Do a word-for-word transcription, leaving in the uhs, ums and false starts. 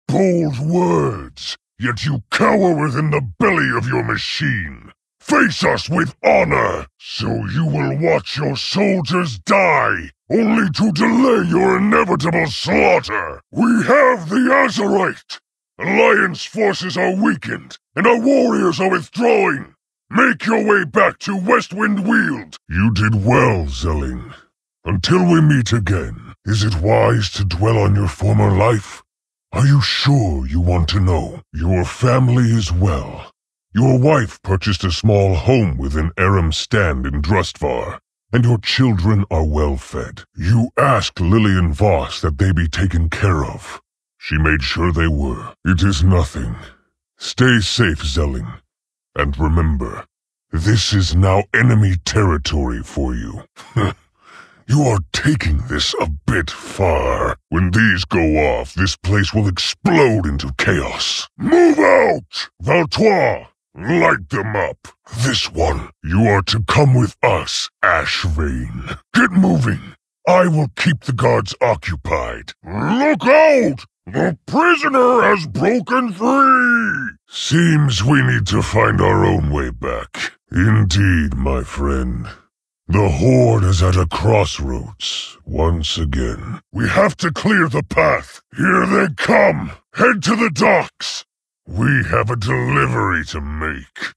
bold words, yet you cower within the belly of your machine. Face us with honor, so you will watch your soldiers die, only to delay your inevitable slaughter. We have the Azerite. Alliance forces are weakened, and our warriors are withdrawing. Make your way back to Westwind Weald. You did well, Zelling. Until we meet again, is it wise to dwell on your former life? Are you sure you want to know? Your family is well. Your wife purchased a small home within Aram Stand in Drustvar, and your children are well fed. You asked Lillian Voss that they be taken care of. She made sure they were. It is nothing. Stay safe, Zelling. And remember, this is now enemy territory for you. You are taking this a bit far. When these go off, this place will explode into chaos. Move out! Valtois! Light them up. This one, you are to come with us, Ashvane. Get moving. I will keep the guards occupied. Look out! The prisoner has broken free! Seems we need to find our own way back. Indeed, my friend. The Horde is at a crossroads, once again. We have to clear the path. Here they come. Head to the docks. We have a delivery to make.